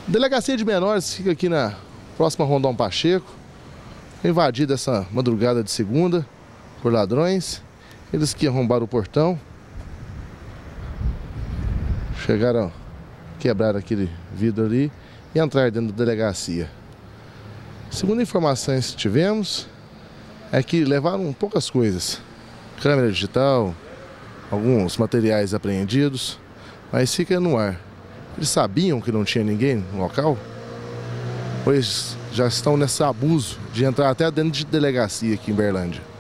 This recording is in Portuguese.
Delegacia de Menores fica aqui na próxima Rondon Pacheco. Invadida essa madrugada de segunda por ladrões. Eles que arrombaram o portão. Chegaram, quebraram aquele vidro ali e entraram dentro da delegacia. Segundo informações que tivemos, é que levaram poucas coisas. Câmera digital, alguns materiais apreendidos, mas fica no ar. Eles sabiam que não tinha ninguém no local? Pois já estão nesse abuso de entrar até dentro de delegacia aqui em Berlândia.